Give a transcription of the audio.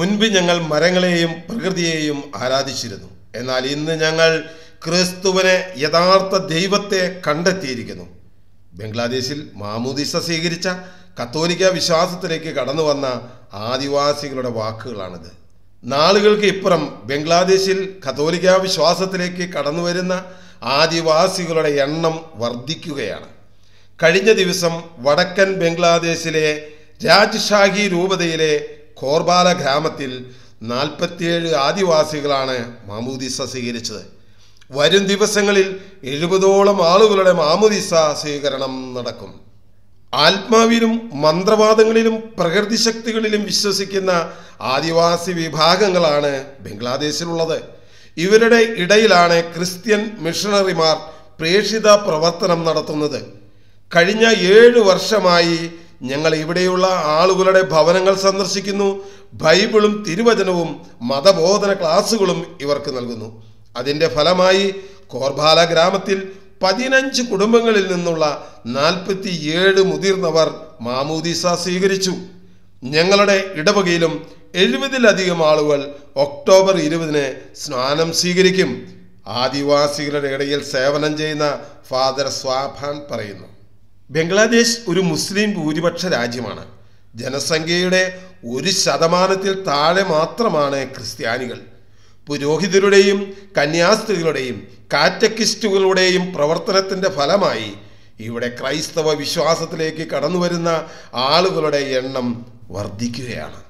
മുൻപ് ഞങ്ങൾ മരങ്ങളെയും പ്രകൃതിയെയും ആരാധിച്ചിരുന്നു. എന്നാൽ ഇന്ന് ഞങ്ങൾ ക്രിസ്തുവിനെ, യഥാർത്ഥ ദൈവത്തെ കണ്ടെത്തിയിരിക്കുന്നു. ബംഗ്ലാദേശിൽ മാമോദീസ സ്വീകരിച്ച കത്തോലിക്ക വിശ്വാസത്തിലേക്ക് കടന്നു വന്ന ആദിവാസികളുടെ വാക്കുകളാണിത്. നാളുകൾക്ക് ഇപ്പുറം ബംഗ്ലാദേശിൽ കത്തോലിക്ക വിശ്വാസത്തിലേക്ക് കടന്നു വരുന്ന ആദിവാസികളുടെ എണ്ണം വർദ്ധിക്കുകയാണ്. കഴിഞ്ഞ ദിവസം വടക്കൻ ബംഗ്ലാദേശിലെ രാജ്ഷാഹി രൂപതയിലെ ഖോർബാല ഗ്രാമത്തിൽ 47 ആദിവാസികളാണ് മാമോദീസ സ്വീകരിച്ചത്. വരും ദിവസങ്ങളിൽ 70ഓളം ആളുകളുടെ മാമോദീസ സ്വീകരണം നടക്കും. ആത്മാവിലും മന്ത്രവാദങ്ങളിലും പ്രകൃതി ശക്തികളിലും വിശ്വസിക്കുന്ന ആദിവാസി വിഭാഗങ്ങളാണ് ബംഗ്ലാദേശിലുള്ളത്. ഇവരുടെ ഇടയിലാണ് ക്രിസ്ത്യൻ മിഷണറിമാർ പ്രേക്ഷിത പ്രവർത്തനം നടത്തുന്നത്. കഴിഞ്ഞ 7 വർഷമായി ഞങ്ങൾ ഇവിടെയുള്ള ആളുകളുടെ ഭവനങ്ങൾ സന്ദർശിക്കുന്നു. ബൈബിളും തിരുവചനവും മതബോധന ക്ലാസുകളും ഇവർക്ക് നൽകുന്നു. അതിൻ്റെ ഫലമായി ഖോർബാല ഗ്രാമത്തിൽ 15 കുടുംബങ്ങളിൽ നിന്നുള്ള 47 മുതിർന്നവർ മാമോദീസ സ്വീകരിച്ചു. ഞങ്ങളുടെ ഇടവകയിലും 70-ലധികം ആളുകൾ ഒക്ടോബർ 20-ന് സ്നാനം സ്വീകരിക്കും. ആദിവാസികളുടെ ഇടയിൽ സേവനം ചെയ്യുന്ന ഫാദർ സ്വാഭാൻ പറയുന്നു. ബംഗ്ലാദേശ് ഒരു മുസ്ലിം ഭൂരിപക്ഷ രാജ്യമാണ്. ജനസംഖ്യയുടെ 1% താഴെ മാത്രമാണ് ക്രിസ്ത്യാനികൾ. പുരോഹിതരുടെയും കന്യാസ്ത്രീകളുടെയും കാറ്റക്കിസ്റ്റുകളുടെയും പ്രവർത്തനത്തിൻ്റെ ഫലമായി ഇവിടെ ക്രൈസ്തവ വിശ്വാസത്തിലേക്ക് കടന്നു വരുന്ന ആളുകളുടെ എണ്ണം വർദ്ധിക്കുകയാണ്.